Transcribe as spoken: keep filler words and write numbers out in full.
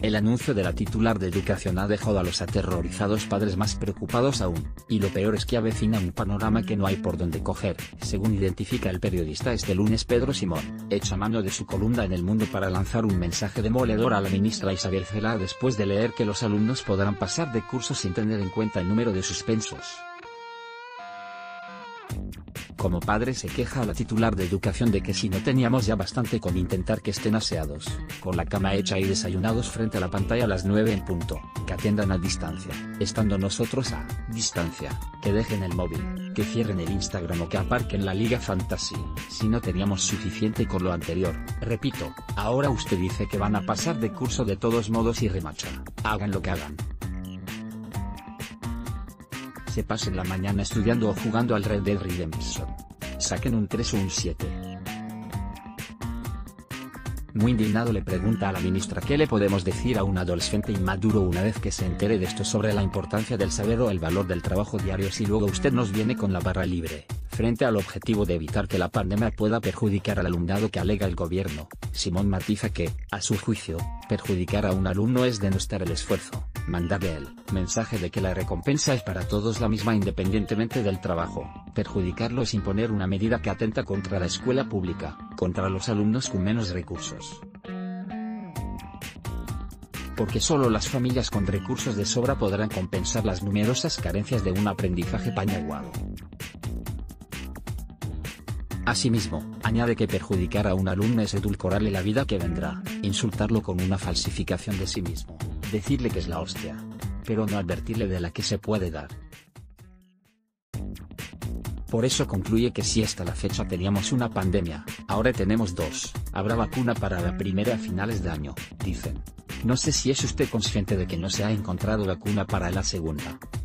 El anuncio de la titular de Educación ha dejado a los aterrorizados padres más preocupados aún, y lo peor es que avecina un panorama que no hay por dónde coger, según identifica el periodista este lunes Pedro Simón, hecho a mano de su columna en El Mundo para lanzar un mensaje demoledor a la ministra Isabel Celaá después de leer que los alumnos podrán pasar de curso sin tener en cuenta el número de suspensos. Como padre se queja a la titular de Educación de que si no teníamos ya bastante con intentar que estén aseados, con la cama hecha y desayunados frente a la pantalla a las nueve en punto, que atiendan a distancia, estando nosotros a distancia, que dejen el móvil, que cierren el Instagram o que aparquen la Liga Fantasy, si no teníamos suficiente con lo anterior. Repito, ahora usted dice que van a pasar de curso de todos modos y remacha, hagan lo que hagan. Se pasen la mañana estudiando o jugando al Red Dead Redemption. Saquen un tres o un siete. Muy indignado le pregunta a la ministra qué le podemos decir a un adolescente inmaduro una vez que se entere de esto sobre la importancia del saber o el valor del trabajo diario si luego usted nos viene con la barra libre. Frente al objetivo de evitar que la pandemia pueda perjudicar al alumnado que alega el gobierno, Simón matiza que, a su juicio, perjudicar a un alumno es denostar el esfuerzo, mandarle el mensaje de que la recompensa es para todos la misma independientemente del trabajo. Perjudicarlo es imponer una medida que atenta contra la escuela pública, contra los alumnos con menos recursos. Porque solo las familias con recursos de sobra podrán compensar las numerosas carencias de un aprendizaje pañaguado. Asimismo, añade que perjudicar a un alumno es edulcorarle la vida que vendrá, insultarlo con una falsificación de sí mismo, decirle que es la hostia, pero no advertirle de la que se puede dar. Por eso concluye que si hasta la fecha teníamos una pandemia, ahora tenemos dos, habrá vacuna para la primera a finales de año, dicen. No sé si es usted consciente de que no se ha encontrado vacuna para la segunda.